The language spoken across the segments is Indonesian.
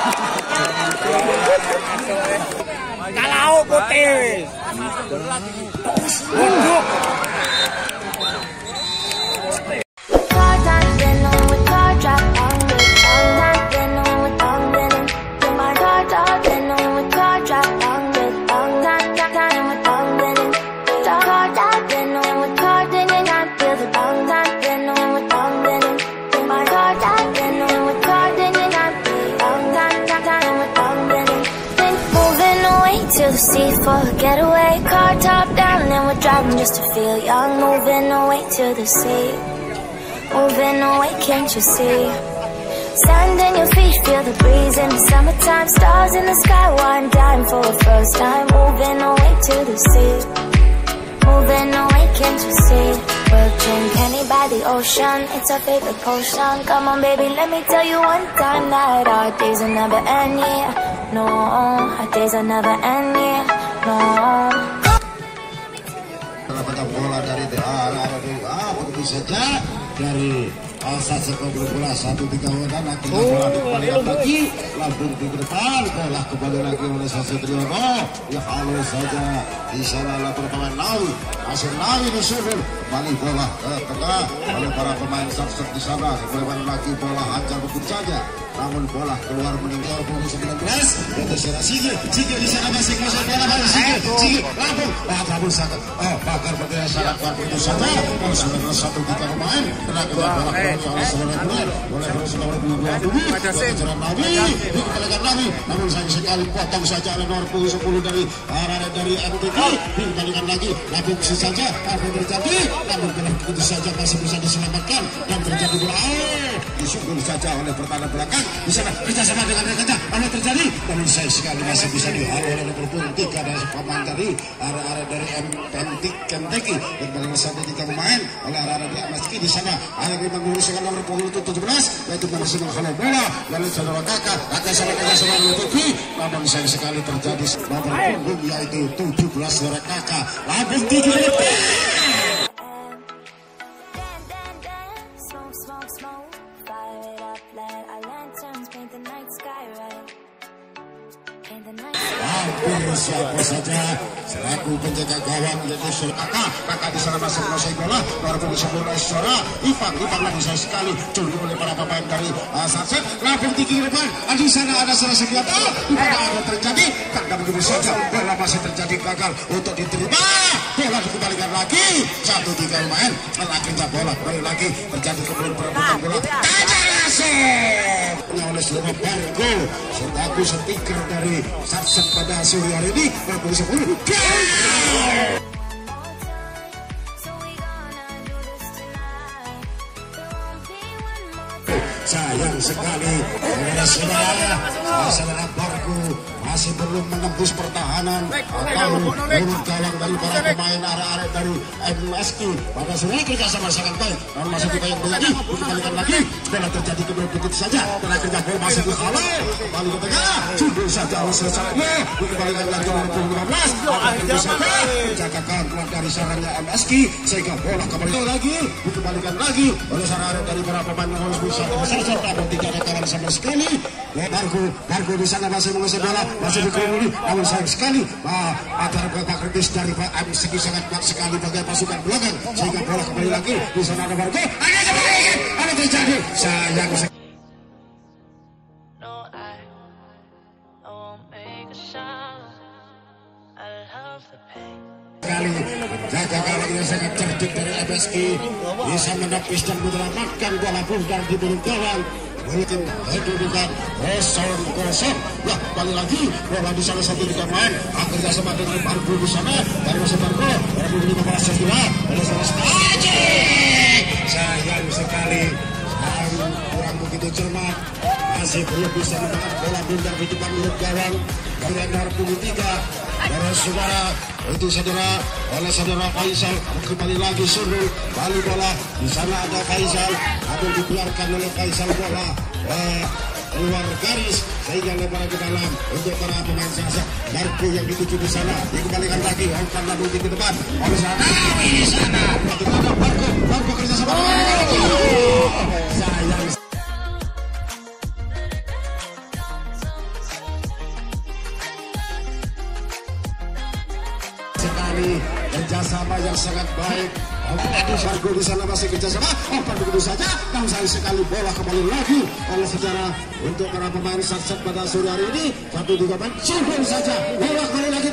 Kalau putih. See for a getaway, car top down, and we're driving just to feel young. Moving away to the sea, moving away, can't you see? Sand in your feet, feel the breeze in the summertime. Stars in the sky, one dime for a first time. Moving away to the sea, moving away, can't you see? We'll drink honey by the ocean, it's our favorite potion. Come on baby, let me tell you one time that our days will never end, yeah. No, our days will never end, yeah. No. Bola dari begitu saja dari Alsa bola 1-3 wadah, akhirnya bola dikembalikan lagi, lambung di depan, bola kembali lagi oleh Sasha Triyono. Ya halus saja di sana pemain Nawi, masih Nawi disuruh kembali bola ke tengah oleh para pemain Sarset di sana. Kembali lagi bola hancur begitu saja. Namun bola keluar meninggal pukul 19. Untuk Sera Sige di sana masih bola balik Sige lambung. Namun sangat bakar bergaya sangat kuat begitu saja. Kalau sudah 1-3 pemain tenaga bola keluar sebenarnya boleh berusaha 22 tubuh. Kejaran Nabi dikembalikan Nabi. Namun sayang sekali potong saja oleh nomor 10 dari MTK. Dikembalikan lagi lambung saja. Apa terjadi? Namun begitu saja masih bisa diselamatkan dan terjadi bola disukul saja oleh pertahanan belakang. Di sana kerjasama dengan rekannya, apa terjadi? Namun saya sekali masih bisa dihalau oleh nomor 3 dari pemain dari area dari MTK dan paling satu 3 pemain oleh area dari MSK di sana. Akhirnya menguruskan nomor 17 yaitu masih menghalau bola lalu saudara kakak sama menutupi. Namun sayang sekali terjadi nomor punggung yaitu 17 saudara kakak lambung 3 siapa saja selaku penjaga gawang yaitu kakak di sana masih menguasai bola baru bisa bola Isora Ivan lagi saya sekali curi oleh para pemain dari Sarset lambung tinggi depan di sana ada salah senjata ada terjadi tak begitu saja bola masih terjadi gagal untuk diterima bola dikembalikan lagi 1-3 main akhirnya bola kembali lagi terjadi kemudian perebutan bola oleh seluruh Bargo setaku stiker dari Sarset pada sore hari ini baru 10 sayang sekali saudara Bargo masih belum menembus pertahanan atau urut gawang dari para pemain arah-arah dari MSQ pada sore kerjasama sangat baik namun masih kita yang lagi dikembalikan lagi bola terjadi kemudian begitu saja dan akhirnya bola masih dihalau kembali ke tengah judul saja selesainya dikembalikan lagi nomor 15 akhirnya saja menjaga keluar dari sarangnya MSQ sehingga bola kembali lagi dikembalikan lagi oleh sarang dari para pemain yang harus bisa besar namun tidak ada kawan sama sekali. Bargo di sana masih menguasai bola masih dikerumuni namun sayang sekali agar babak kritis dari MSQ sangat kuat sekali bagi pasukan belakang sehingga bola kembali lagi di sana ada Bargo ada terjadi sayang sekali jaga gawang yang sangat cerdik dari MSQ bisa menepis dan menyelamatkan bola bundar di belakang gawang mungkin kedudukan 0-0 ya kembali lagi bola di salah satu tiga main akhirnya sama dengan Bargo di sana dari masih Bargo Bargo di kepala sebelah oleh salah sayang sekali kurang begitu cermat masih belum bisa menekan bola bundar di depan mulut gawang dari nomor 23 para saudara itu saudara oleh saudara Faisal kembali lagi suruh balik bola di sana ada Faisal namun dikeluarkan oleh Faisal bola keluar garis sehingga lebar ke dalam untuk para pemain Sarset Bargo yang dituju di sana dikembalikan lagi umpan lambung ke depan oleh sana di sana Bargo kerjasama sayang Bargo di sana masih kerjasama. Umpan begitu saja. Namun sayang sekali bola kembali lagi oleh sejarah untuk para pemain Satsat pada sore hari ini. 1-3 main sungguh saja. Bola kembali lagi.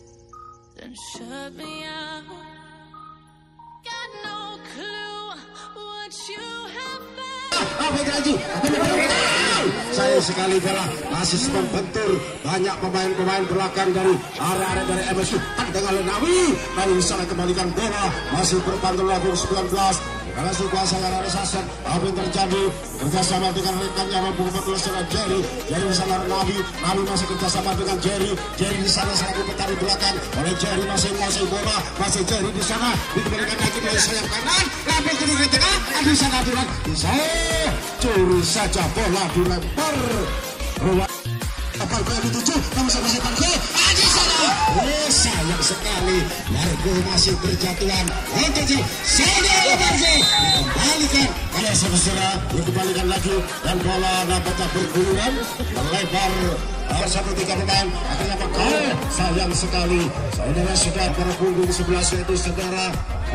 Sayang sekali bola masih membentur banyak pemain-pemain belakang dari area dari MSU dengan Lenawi. Lalu bisa kembalikan bola masih berpantul lagi 19. Karena kuasa yang ada Saset, apa yang terjadi kerjasama dengan rekannya mampu memperluas Jerry di sana Nabi masih kerjasama dengan Jerry di sana selaku petani belakang oleh Jerry masih menguasai bola, masih Jerry di sana dikembalikan lagi dari sayap kanan, lampau ke tengah, di sana bisa curi saja bola dilempar ruang. Kapal bola dituju, namun sama Bargo di sana. Sayang sekali, Bargo masih berjatuhan. Untuk Saudara Bargo dikembalikan oleh saudara, dikembalikan lagi dan bola dapat bergulingan melebar. 1-3 pemain akhirnya Bargo. Sayang sekali, saudara sudah berpunggung 11 yaitu saudara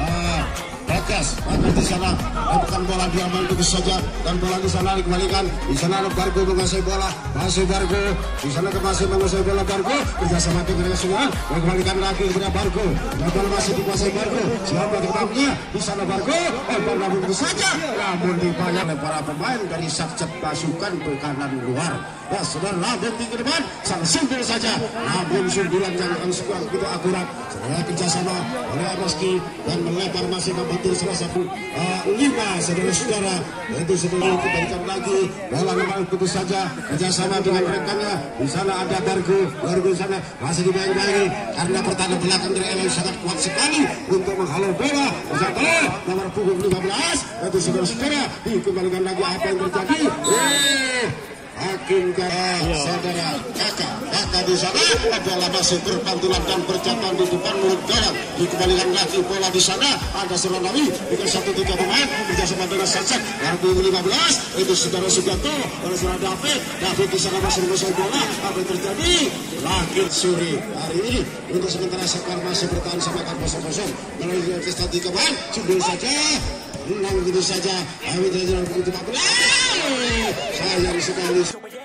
Bagas di sana bukan bola diaman begitu saja dan bola di sana dikembalikan di sana Bargo menguasai bola masih Bargo di sana masih menguasai bola Bargo kerjasama dengan semua dikembalikan lagi kepada Bargo dan bola masih dikuasai Bargo siapa ketangnya di sana Bargo bola begitu saja namun dibayar oleh para pemain dari Satsat pasukan ke kanan luar. Sudah labung di depan sangat simpel saja namun sundulan yang akan begitu akurat setelah kerjasama oleh Abaski dan melebar masih membantu salah satu 5 saudara-saudara yaitu sebelum diberikan lagi bola memang putus saja kerjasama dengan rekannya di sana ada Bargo di sana masih dibayang-bayangi karena pertahanan belakang dari LA sangat kuat sekali untuk menghalau bola nomor punggung 15 yaitu saudara-saudara dikembalikan lagi apa yang terjadi Hakim saudara kakak di sana bola masih berpantulan dan berjatuhan di depan mulut gawang dikembalikan lagi bola di sana ada Seronawi dengan 1-3 pemain kerjasama dengan Satsat 2015 itu saudara Sugianto oleh saudara David di sana masih menguasai bola apa yang terjadi Langit Suri hari ini untuk sementara Sekar masih bertahan sama 0-0 melalui prestasi pemain sundul saja menang begitu saja kami terjadi begitu sayang sekali.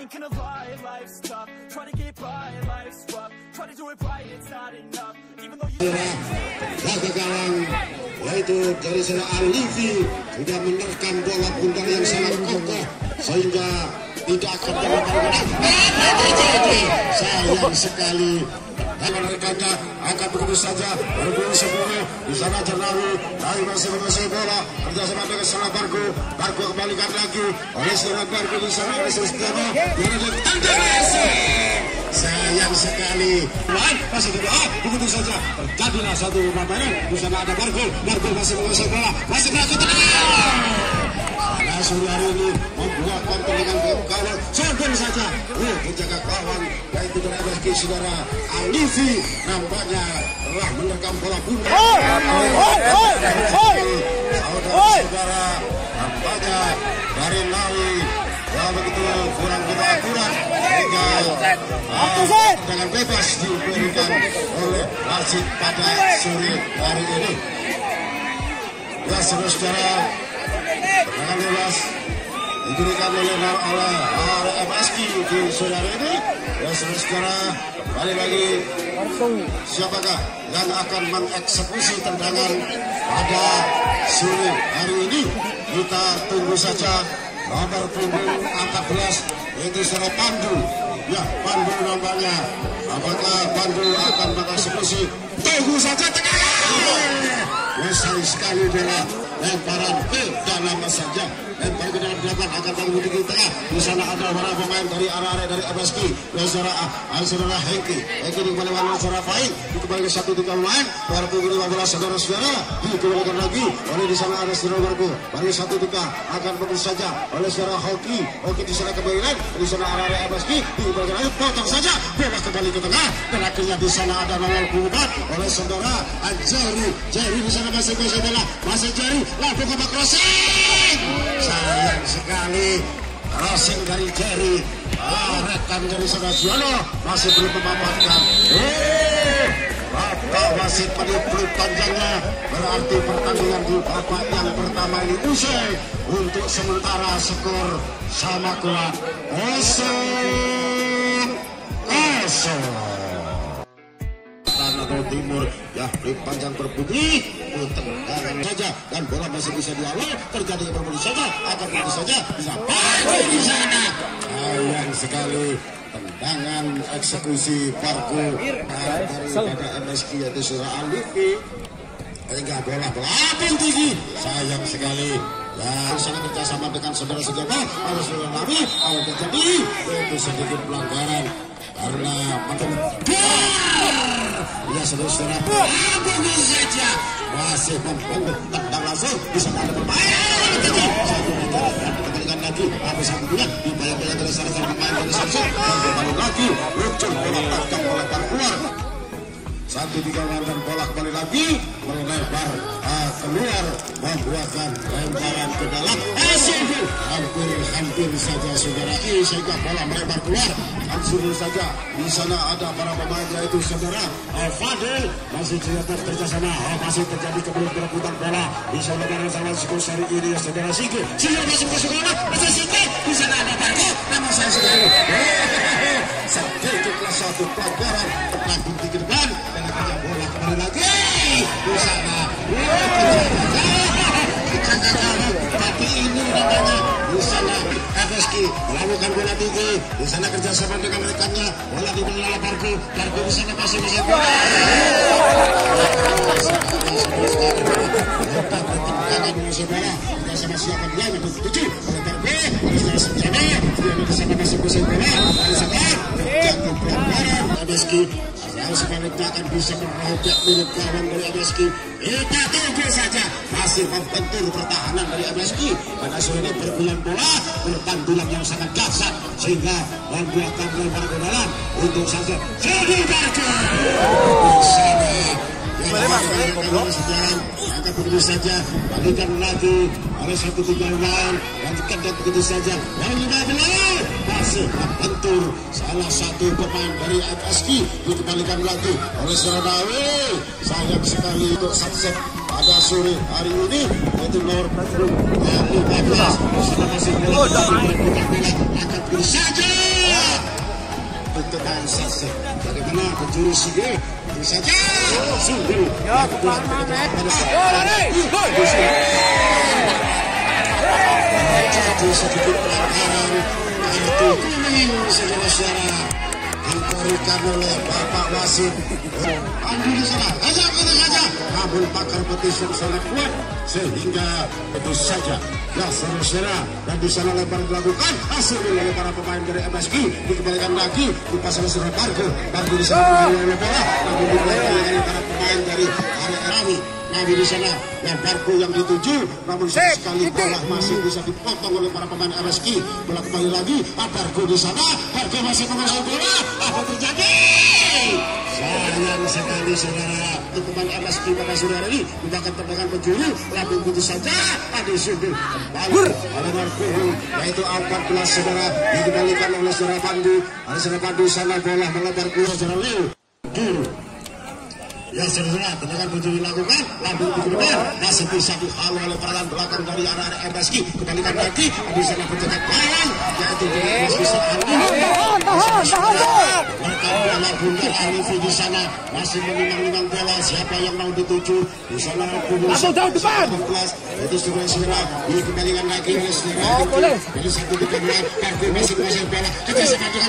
Jaga gawang yaitu dari sana Alifi sudah menerkam bola pundak yang sangat kokoh sehingga tidak akan terjadi. Sayang sekali. Dengan rekannya akan begitu saja berburu sebelumnya di sana Jernawi dari masih menguasai bola kerjasama dengan sana Bargo kembalikan lagi oleh sana Bargo di sana oleh Sestiano yang ada tanda sayang sekali masih berdoa begitu saja terjadilah satu permainan di sana ada Bargo masih menguasai bola masih melakukan sore hari ini membuat pertandingan kawan sombong saja penjaga kawan yaitu dari MSK saudara Alifi nampaknya telah menerkam bola pundak saudara nampaknya dari Nawi begitu kurang akurat sehingga dengan bebas diberikan oleh wasit pada sore hari ini ya saudara dengan bebas diberikan oleh MSK di saudara ini ya saudara balik lagi siapakah yang akan mengeksekusi tendangan pada sore hari ini kita tunggu saja nomor punggung 14 yaitu saudara Pandu ya Pandu nampaknya apakah Pandu akan mengeksekusi tunggu saja tendangan sayang sekali bola lemparan ke dalam saja lempar ke dalam belakang akan tanggung di tengah di sana ada para pemain dari arah dari MSK saudara Hengki dikembalikan oleh saudara Faik dikembalikan 1-3 pemain para punggung 15 saudara-saudara dikembalikan lagi oleh di sana ada saudara Bargo bagi 1-3 akan bagus saja oleh saudara Hoki di sana kembalikan di sana arah MSK dikembalikan lagi potong saja bola kembali ke tengah dan akhirnya di sana ada nomor 4 oleh saudara Jerry di sana masih bola masih Jerry langsung ke crossing sayang sekali Racing dari Jerry, rekan dari Sodasiono masih belum memamatkan. Bapak wasit menipu panjangnya, berarti pertandingan di babak yang pertama ini usai. Untuk sementara skor sama kuat 0-0. Atau timur ya, blip panjang berbunyi tendangan saja dan bola masih bisa diawal, terjadi berbunyi saja, akan begitu saja bisa pakai di sana. Sayang sekali tendangan eksekusi Parko daripada MSQ yaitu Surah Alifi hingga bola melambung tinggi. Sayang sekali ya, sangat kerjasama dengan saudara sejawat harus mengalami kalau terjadi itu sedikit pelanggaran karena ya saudara-saudara bagus saja masih membangun tendang langsung bisa ada permainan kembalikan lagi apa satunya dibayar-bayar dari salah satu pemain dari Samsung dan kembali lagi luncur bola tangkap melempar keluar 1-3 dan bola kembali lagi melebar keluar membuatkan lemparan ke dalam hampir saja saudara sehingga bola melebar keluar. Langsung saja di sana ada para pemain yaitu saudara Fadil masih kerjasama masih terjadi perebutan bola di sana dari salah satu ini saudara Sigi sudah masuk ke sekolah masih Sigi di sana ada Parko namun saya sekali sedikitlah satu pelanggaran terlalu di depan dan akhirnya bola kembali lagi di sana tapi ini namanya di sana MSQ melakukan bola tinggi di sana kerjasama dengan rekannya bola di bola Parko di sana masih bisa kerjasama siapa dia yang tujuh oleh Parko di sana senjata di sana masih bisa bola di sana jatuh pelanggaran MSQ sebaliknya akan bisa merobek milik kawan dari MSQ. Kita tunggu saja masih membentur pertahanan dari MSQ. Pada sore ini perbulan bola berpantulan yang sangat dahsyat sehingga membuatkan lempar ke dalam untuk saja jadi Parko akan begitu saja balikan lagi oleh 1-3 lain lanjutkan dan begitu saja yang 15 masih membentur salah satu pemain dari MSQ dikembalikan lagi oleh Surabaya. Sayang sekali untuk sunset pada sore hari ini yaitu nomor 15 masih akan begitu saja untuk sunset bagaimana pencuri Sige saja sungguh jadi sedikit pelanggaran kartu kuning saudara-saudara diberikan oleh Bapak wasit Andi di sana aja namun pakar petisung sangat kuat sehingga itu saja ya saudara-saudara dan di sana lebar dilakukan hasil oleh para pemain dari MSQ dikembalikan lagi di pasal Surabaya Parko di sana oleh bola namun dikembalikan oleh para pemain dari area Rawi Nabi di sana dan Parko yang dituju namun sekali bola masih bisa dipotong oleh para pemain MSQ. Bola kembali lagi Parko di sana Parko masih menguasai bola apa terjadi sayang sekali saudara untuk pemain MSQ pada sore hari ini menggunakan tendangan penjuru lalu begitu saja tadi sudah kembali oleh Parko yaitu 14 saudara dikembalikan oleh saudara Pandu oleh saudara Pandu sana bola melebar keluar saudara Leo ya saudara tendangan penjuru dilakukan lambung di depan masih bisa dihalau oleh peralatan belakang dari arah MSQ kembalikan lagi di sana pencetak lawan yaitu bisa mereka bola bundar Alifi di sana masih menimang-nimang bola siapa yang mau dituju di sana langsung jauh depan itu saudara dikembalikan lagi oleh saudara jadi satu di kedua Parko masih menguasai bola kita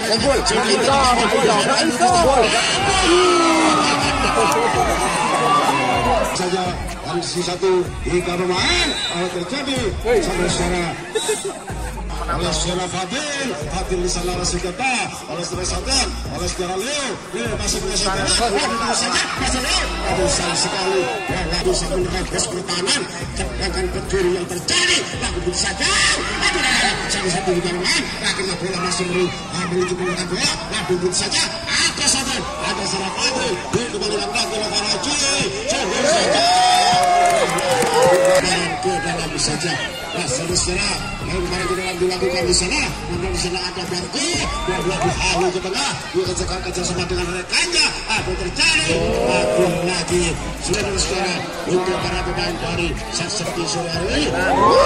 saja dan si satu hingga pemain terjadi saudara oleh saudara Fadil di sana oleh Sigata oleh saudara Sadan oleh saudara Leo masih menguasai bola sayang sekali lalu bisa menerobos pertahanan sedangkan pencuri yang terjadi lalu bisa saja salah satu hingga pemain akhirnya bola masih menuju menggunakan bola lalu bisa saja ada Sadan ada saudara Fadil dikembalikan lagi oleh Faraji saja ke dalam saja. Nah, saudara, yang kemarin kita dilakukan di sana, kemudian di sana ada Bargo, dua halu ke tengah, dua kejar sama dengan rekannya, ada tercari, lagi sudah dari sekarang untuk para pemain dari Sakti sore hari ini.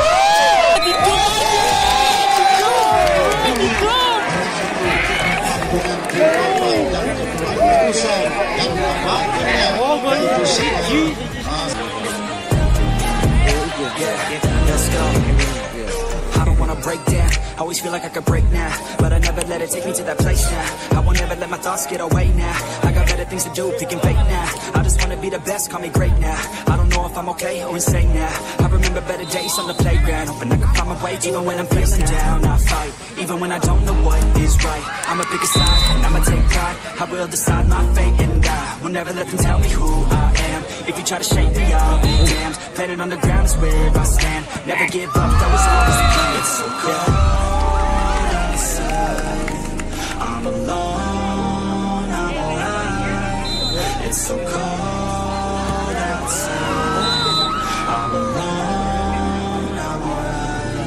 Let's go. I don't wanna break down. Always feel like I could break now, but I never let it take me to that place now. I won't ever let my thoughts get away now. I got better things to do, thinking fake now. I just wanna be the best, call me great now. I don't know if I'm okay or insane now. I remember better days on the playground, hoping I can find my way even when I'm feeling down. I fight, even when I don't know what is right. I'ma pick a side, and I'ma take pride. I will decide my fate, and I will never let them tell me who I am. If you try to shake me, I'll be damned. Planet on the ground is where I stand. Never give up, that was always the plan. It's so cold outside, I'm alone, I'm alright. It's so cold outside, I'm alone, I'm alright.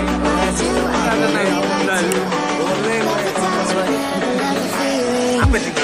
Apa sih?